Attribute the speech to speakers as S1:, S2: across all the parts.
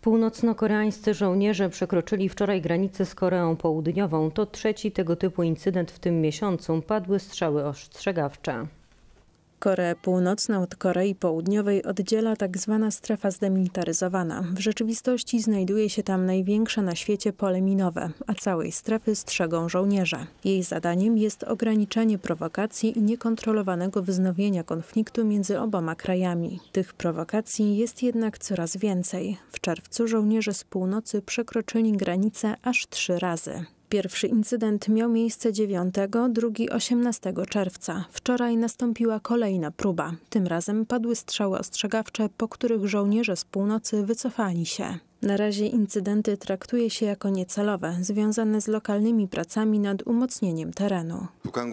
S1: Północno-koreańscy żołnierze przekroczyli wczoraj granicę z Koreą Południową. To trzeci tego typu incydent w tym miesiącu. Padły strzały ostrzegawcze.
S2: Koreę Północną od Korei Południowej oddziela tak zwana strefa zdemilitaryzowana. W rzeczywistości znajduje się tam największe na świecie pole minowe, a całej strefy strzegą żołnierze. Jej zadaniem jest ograniczenie prowokacji i niekontrolowanego wznowienia konfliktu między oboma krajami. Tych prowokacji jest jednak coraz więcej. W czerwcu żołnierze z północy przekroczyli granicę aż 3 razy. Pierwszy incydent miał miejsce 9, drugi 18 czerwca. Wczoraj nastąpiła kolejna próba. Tym razem padły strzały ostrzegawcze, po których żołnierze z północy wycofali się. Na razie incydenty traktuje się jako niecelowe, związane z lokalnymi pracami nad umocnieniem terenu.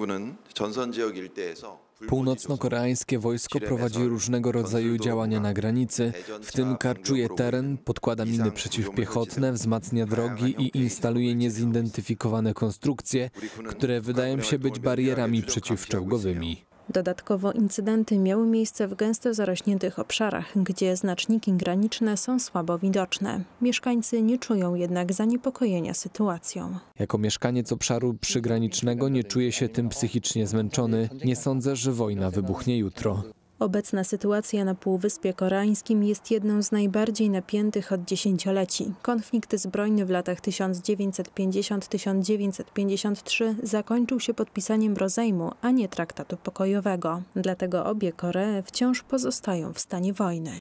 S3: Północno-koreańskie wojsko prowadzi różnego rodzaju działania na granicy, w tym karczuje teren, podkłada miny przeciwpiechotne, wzmacnia drogi i instaluje niezidentyfikowane konstrukcje, które wydają się być barierami przeciwczołgowymi.
S2: Dodatkowo incydenty miały miejsce w gęsto zarośniętych obszarach, gdzie znaczniki graniczne są słabo widoczne. Mieszkańcy nie czują jednak zaniepokojenia sytuacją.
S3: Jako mieszkaniec obszaru przygranicznego nie czuję się tym psychicznie zmęczony. Nie sądzę, że wojna wybuchnie jutro.
S2: Obecna sytuacja na Półwyspie Koreańskim jest jedną z najbardziej napiętych od dziesięcioleci. Konflikt zbrojny w latach 1950-1953 zakończył się podpisaniem rozejmu, a nie traktatu pokojowego. Dlatego obie Koree wciąż pozostają w stanie wojny.